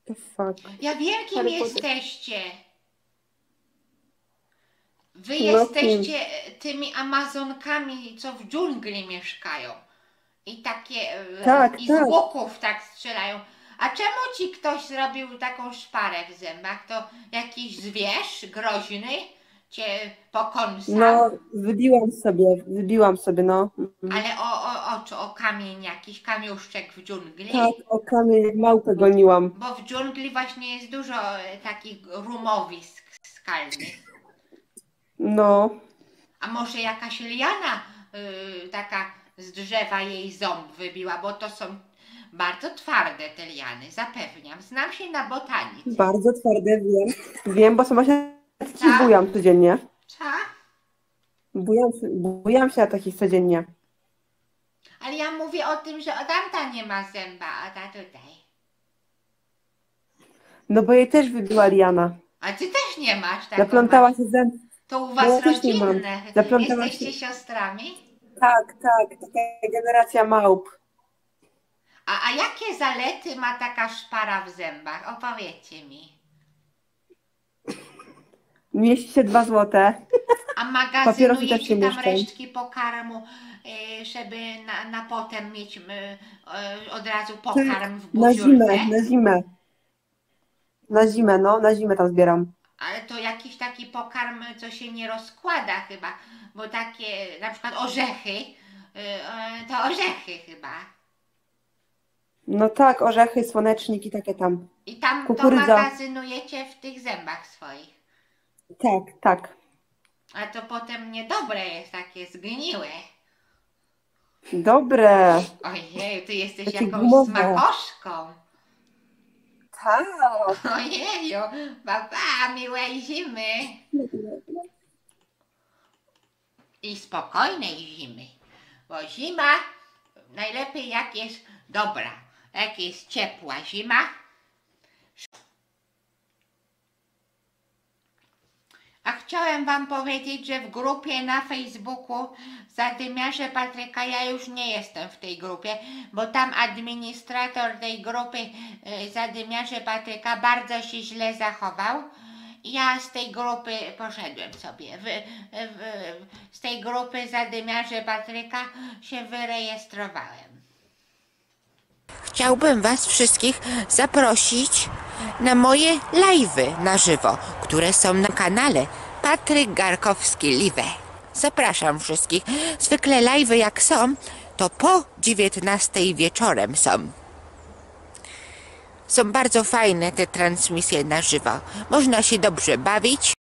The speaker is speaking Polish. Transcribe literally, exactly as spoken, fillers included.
The fuck. Ja wiem, kim Harry Potter. jesteście. Wy No, jesteście tymi Amazonkami, co w dżungli mieszkają. I takie e, Tak, i z tak. łuków tak strzelają. A czemu ci ktoś zrobił taką szparę w zębach? To jakiś zwierz groźny cię pokąsał? No, wybiłam sobie, wybiłam sobie, no. Mhm. Ale o, o, o, czy o kamień, jakiś kamiuszczek w dżungli? Tak, o kamień jak małpę goniłam. Bo w dżungli właśnie jest dużo e, takich rumowisk skalnych. No, A może jakaś liana y, taka z drzewa jej ząb wybiła, bo to są bardzo twarde te liany, zapewniam. Znam się na botanice. bardzo twarde, wiem. Wiem, bo sama się na takich Tak? bujam codziennie. Co? Bujam się, bujam się na takich codziennie. Ale ja mówię o tym, że tamta nie ma zęba, a ta tutaj. No bo jej też wybiła liana. A ty też nie masz taką. Zaplątała masz. się zęb. To u No was ja też nie mam. rodzinne. Zaplątała Jesteście się. siostrami? Tak, tak, taka generacja małp. A, a jakie zalety ma taka szpara w zębach? Opowiedzcie mi. Mieści się dwa złote. A Papierosy też magazynujecie się tam mieszczą. resztki pokarmu, y, żeby na, na potem mieć y, y, od razu pokarm w Na zimę, buziurce? na zimę. Na zimę, no, na zimę tam zbieram. Ale to jakiś taki pokarm, co się nie rozkłada chyba, bo takie na przykład orzechy, y, y, to orzechy chyba. No tak, orzechy, słoneczniki, takie tam. I tam to Kukurydza. magazynujecie w tych zębach swoich. Tak, tak. A to potem niedobre jest, takie zgniłe. Dobre. Ojej, ty jesteś Takie jakąś gumowe. smakoszką. Tak. Ojeju, papa, miłej zimy i spokojnej zimy, bo zima najlepiej jak jest dobra, jak jest ciepła zima. A chciałem wam powiedzieć, że w grupie na Facebooku Zadymiarze Patryka, ja już nie jestem w tej grupie, bo tam administrator tej grupy y, Zadymiarze Patryka bardzo się źle zachował. Ja z tej grupy poszedłem sobie, w, w, z tej grupy Zadymiarze Patryka się wyrejestrowałem. Chciałbym was wszystkich zaprosić na moje live'y na żywo, które są na kanale Patryk Garkowski Live. Zapraszam wszystkich. Zwykle live'y jak są, to po dziewiętnastej wieczorem są. Są bardzo fajne te transmisje na żywo. Można się dobrze bawić.